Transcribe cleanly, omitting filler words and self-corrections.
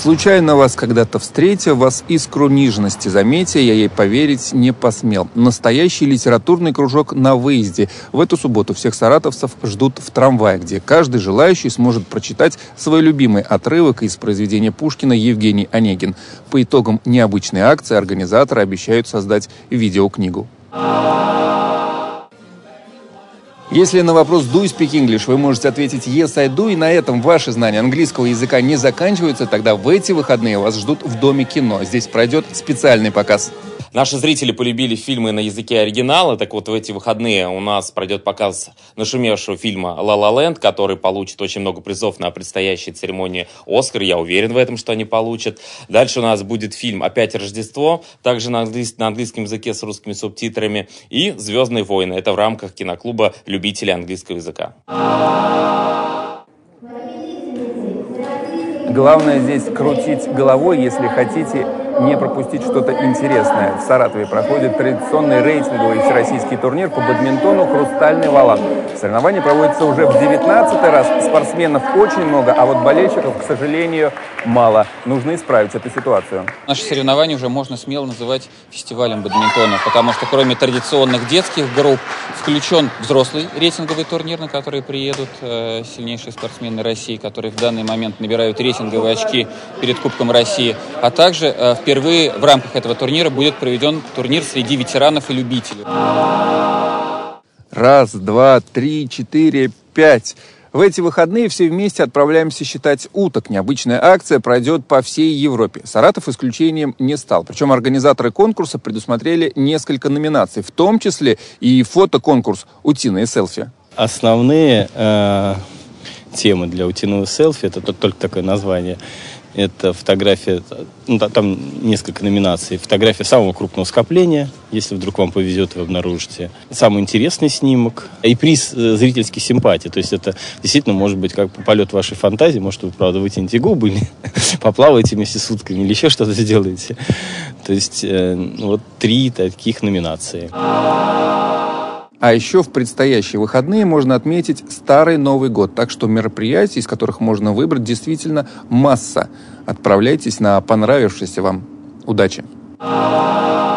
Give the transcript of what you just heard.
Случайно вас когда-то встретив, вас искру нежности заметя, я ей поверить не посмел. Настоящий литературный кружок на выезде. В эту субботу всех саратовцев ждут в трамвае, где каждый желающий сможет прочитать свой любимый отрывок из произведения Пушкина «Евгений Онегин». По итогам необычной акции организаторы обещают создать видеокнигу. Если на вопрос «Do you speak English» вы можете ответить «Yes, I do», и на этом ваши знания английского языка не заканчиваются, тогда в эти выходные вас ждут в Доме кино. Здесь пройдет специальный показ. Наши зрители полюбили фильмы на языке оригинала, так вот в эти выходные у нас пройдет показ нашумевшего фильма «Ла Ла Ленд», который получит очень много призов на предстоящей церемонии «Оскар», я уверен в этом, что они получат. Дальше у нас будет фильм «Опять Рождество», также на английском языке с русскими субтитрами, и «Звездные войны». Это в рамках киноклуба любителей английского языка. Главное здесь крутить головой, если хотите не пропустить что-то интересное. В Саратове проходит традиционный рейтинговый всероссийский турнир по бадминтону «Хрустальный валан». Соревнования проводятся уже в 19-й раз. Спортсменов очень много, а вот болельщиков, к сожалению, мало. Нужно исправить эту ситуацию. Наши соревнования уже можно смело называть фестивалем бадминтона, потому что кроме традиционных детских групп включен взрослый рейтинговый турнир, на который приедут сильнейшие спортсмены России, которые в данный момент набирают рейтинговые очки перед Кубком России, а также впервые в рамках этого турнира будет проведен турнир среди ветеранов и любителей. 1, 2, 3, 4, 5. В эти выходные все вместе отправляемся считать уток. Необычная акция пройдет по всей Европе. Саратов исключением не стал. Причем организаторы конкурса предусмотрели несколько номинаций, в том числе и фотоконкурс «Утиные селфи». Основные темы для утиного селфи, это только такое название. Это фотография, там несколько номинаций. Фотография самого крупного скопления, если вдруг вам повезет, вы обнаружите. Самый интересный снимок. И приз зрительской симпатии. То есть это действительно может быть как полет вашей фантазии. Может, вы, правда, вытянете губы, или поплаваете вместе с утками, или еще что-то сделаете. То есть вот 3 таких номинации. А еще в предстоящие выходные можно отметить Старый Новый год. Так что мероприятий, из которых можно выбрать, действительно масса. Отправляйтесь на понравившийся вам. Удачи!